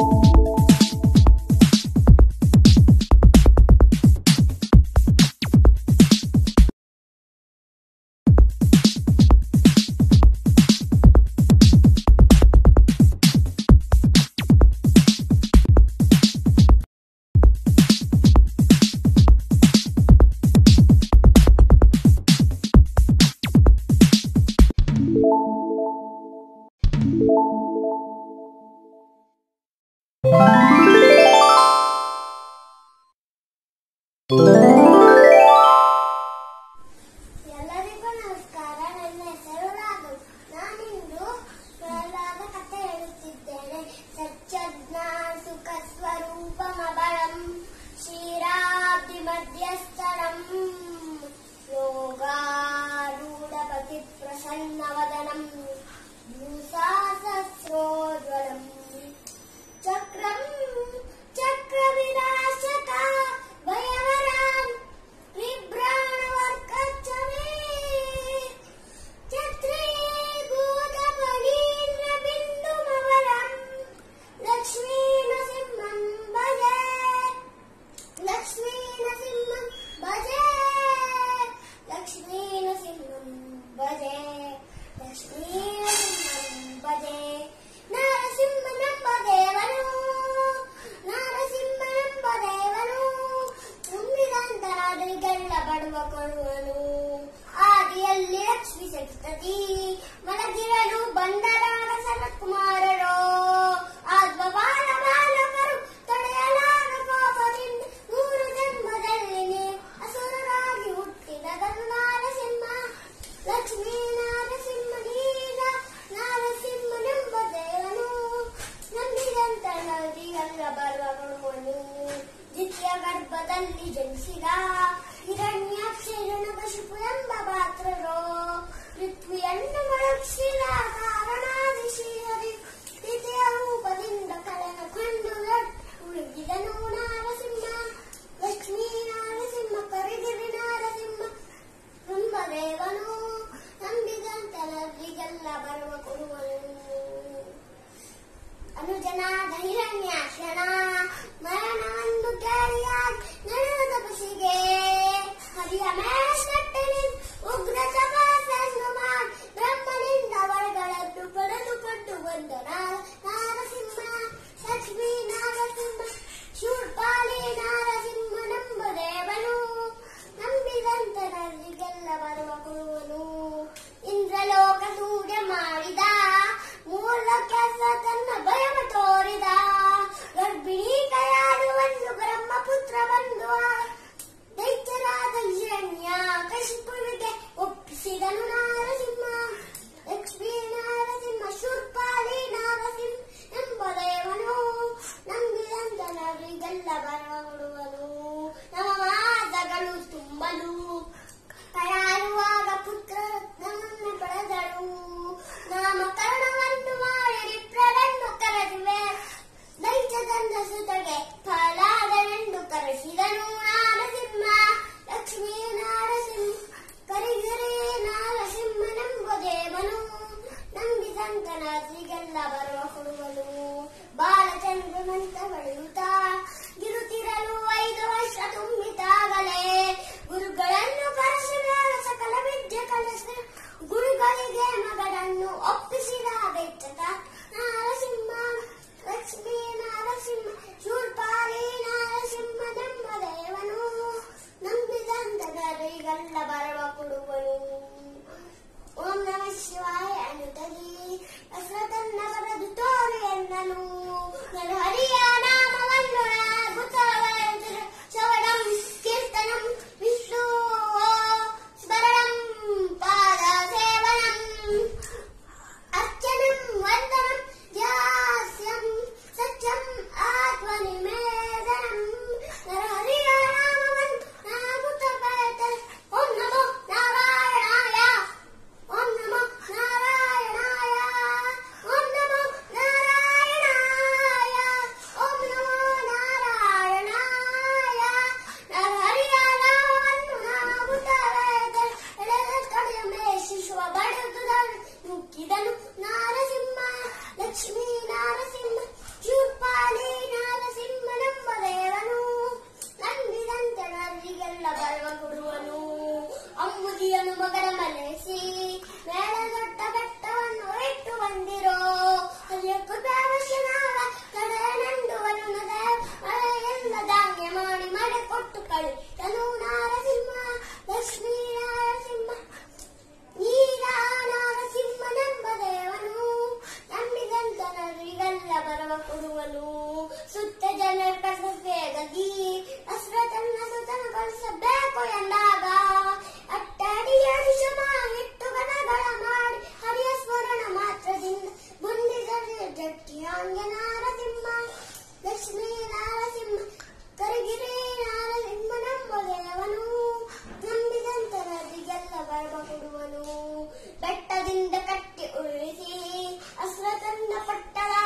ಎಲ್ಲರಿಗೂ ನಮಸ್ಕಾರ. ನನ್ನ ಹೆಸರು ರಾಘವ್. ನಾನಿಂದು ಪ್ರಹ್ಲಾದ ಕಥೆ ಹೇಳುತ್ತಿದ್ದೇನೆ. ಸಚ್ಚಜ್ಞ ಸುಖ ಸ್ವರೂಪಮಬಲಂ ಕ್ಷೀರಾಬ್ಧಿ ಮಧ್ಯಸ್ಥರಂ ಯೋಗಾರೂಢಪತಿ ಪ್ರಸನ್ನವದನಂ ಭೂಸಾಸಸ್ರೋಜ್ವಲಂ ಚಕ್ರಂ ಚಕ್ರವಿನಾಶಕ ಭಯವರಾನ್ ವಿಭ್ರಾಣವರ್ಕಚ್ಚಮೇ ಛತ್ರೇ ಭೂತಫಲೀಂದ್ರ ಬಿಂದುಮವರಂ ಲಕ್ಷ್ಮೀ ನರಸಿಂಹಂ ಭಜೆ ಲಕ್ಷ್ಮೀ ನರಸಿಂಹಂ ಭಜೆ ಲಕ್ಷ್ಮೀ ನರಸಿಂಹಂ ಭಜೆ ಲಕ್ಷ್ಮೀ ನರಸಿಂಹಂ ಭಜೆ ನರಸಿಂಹನೆಂಬ ದೇವನು ನರಸಿಂಹನೆಂಬ ದೇವನು ತುಂಬಿದಂತರಾದರಿಗೆಲ್ಲ ಬಡುವ ಕೊಡುವನು ಆದಿಯಲ್ಲಿ ಲಕ್ಷ್ಮಿ ಸರಸ್ವತಿ ಮಲಗಿರಲು ಬಂದರಾಗ ಸನತ್ಕುಮಾರರು ಆದ್ವಬಾಲ ಬಾಲಕರು ತಡೆಯಲಾಗ ಕೋಪದಿಂದ 3 ಜನ್ಮದಲ್ಲಿ ಅಸುರರಾಗಿ ಹುಟ್ಟಿದನು ನರಸಿಂಹ ಲಕ್ಷ್ಮೀ ನರಸಿಂಹನೀಗ ನರಸಿಂಹನೆಂಬ ದೇವನು ನಂಬಿದಂತ ನದಿಯಲ್ಲ ಬರುವ ಕೊಡುವನು ದ್ವಿತೀಯ ಗರ್ಭದಲ್ಲಿ ಜನಿಸಿದ ಹಿರಣ್ಯಾಕ್ಷರನಕಶಿಪು ಎಂಬ ಪಾತ್ರರು ಪೃಥ್ವಿಯನ್ನು ಮೊಳಗಿಸಿದ ಕಾರಣಾದಿಶೀಹರಿ ದ್ವಿತೀಯ ರೂಪದಿಂದ ಕಳೆದುಕೊಂಡು ಉಳುಗಿದನು ನರಸಿಂಹ ಲಕ್ಷ್ಮೀ ನರಸಿಂಹ ಕರಿಗಿರಿ ನರಸಿಂಹ ಎಂಬ ದೇವನು ನಂಬಿದಂತ ನದಿಗೆಲ್ಲ ಬರುವ ಕೊಡುವನು ಅನುಜನಾದ ಹಿರಣ್ಯಾಕ್ಷನ ಮರಣವನ್ನು ಕೇಳಿಯಾಗಿ ನಡೆದ ಬಸಿಗೆ ಹರಿಯ ಮೇಷಟ್ಟನಿಂದ ಉಗ್ರ ತಪಸ್ಸನ್ನು ಮಾಡಿ ಬ್ರಹ್ಮನಿಂದ ವರಗಳನ್ನು ಪಡೆದುಕೊಂಡು ಬಂದ ನರಸಿಂಹ ಲಕ್ಷ್ಮೀ ನರಸಿಂಹ ಶೂರ್ಪಾಲಿ ನರಸಿಂಹನೆಂಬ ದೇವನು ನಂಬಿದಂತ ನದಿಗೆಲ್ಲ ಬರುವ ಕೊಡುವನು ಇಂದ್ರಲೋಕ ಸೂರ್ಯ ಮಾಡಿದ ಮೂಲಕ್ಕೆ ತನ್ನ ಭಯವ ತೋರಿದ ಗರ್ಭಿಣಿ ಕೈಯಾಡುವನ್ನು ಬ್ರಹ್ಮಪುತ್ರ ಬಂದು ದೈತ್ಯರಾದ ಹಿರಣ್ಯ ಕಶಿಪುವಿಗೆ ಒಪ್ಪಿಸಿದನು ನರಸಿಂಹ ಲಕ್ಷ್ಮೀ ನರಸಿಂಹ ಶೂರ್ಪಾಲಿ ನರಸಿಂಹ ಎಂಬ ದೇವನು ನಂಬಿದಂತ ನರಿಗೆಲ್ಲ ಬರಗೊಡುವನು ನಮ್ಮ ಮಾತಗಳು ತುಂಬಲು ಕೈಯಾಡುವಾಗ ಪುತ್ರ ರತ್ನವನ್ನು ಪಡೆದಳು ನಾಮಕರಣವನ್ನು ಮಾಡಿ ವಿಪ್ರರನ್ನು ಕರೆದಿವೆ ದೈತ್ಯದಂದ ಸುತಗೆ ಫಲಾದನೆಂದು ಕರೆಸಿದನು ನರಸಿಂಹ ಲಕ್ಷ್ಮೀ ನರಸಿಂಹ ಕರಿಗಿರಿ ನರಸಿಂಹನೆಂಬ ದೇವನು ನಂಬಿದಂತ ನದಿಗೆಲ್ಲ ಬರುವ ಕೊಡುವನು ಬಾಲಚಂದ್ರನಂತ ಬೆಳೆಯುತ್ತಾ ಗಿರುತ್ತಿರಲು 5 ವರ್ಷ ತುಂಬಿತಾಗಲೇ ಗುರುಗಳನ್ನು ಕರೆಸಿದ ಸಕಲ ವಿದ್ಯೆ ಕಲಿಸಿ ಗುರುಗಳಿಗೆ ಮಗಳನ್ನು ಒಪ್ಪಿಸಿದ ದೈತ್ಯಕ ನರಸಿಂಹ ಲಕ್ಷ್ಮೀ ನರಸಿಂಹ ಶೂರ್ಪಾಲಿ ನರಸಿಂಹನೆಂಬ ದೇವನು ನಂಬಿದಂತ ನರಿಗೆಲ್ಲ ಬರವ ಕೊಡುವನು ಓಂ ನಮಃ ಶಿವಾಯ ಅನುತಲಿ ದಶರಥನ ಬರೆದು ತೋರಿ ಎಂದನು ಹರಿಯ ನಾಮವನ್ನು ಶ್ರವಣಂ ಕೀರ್ತನಂ ವಿಷ್ಣು ಸ್ಮರಣಂ ಪಾದ ಸೇವನಂ ಅರ್ಚನಂ ವಂದನಂ ಕೊಡುವನು. ಸುತ್ತ ಜನರ ಕಸಬೇಗದಿ ದಶರಥನ ಸುತನ ಕಳಿಸಬೇಕು ಎಂದಾಗ ಅಟ್ಟಡಿಯ ಹಿಟ್ಟು ಗಣಗಳ ಮಾಡಿ ಹರಿಯ ಸ್ಮರಣ ಮಾತ್ರದಿಂದ ಬುಂದಿದರೆ ಜಟ್ಟಿಯಾಂಗೆ ನಾರಸಿಂಹ. ಲಕ್ಷ್ಮೀ ನಾರಸಿಂಹ ಕರಗಿರಿ ನಾರಸಿಂಹ ನಮ್ಮ ದೇವನು. ನಂಬಿದಂತರದಿಗೆಲ್ಲ ಬರ್ಮ ಕೊಡುವನು. ಬೆಟ್ಟದಿಂದ ಕಟ್ಟಿ ಉಳಿಸಿ ದಶರಥನ ಪಟ್ಟದ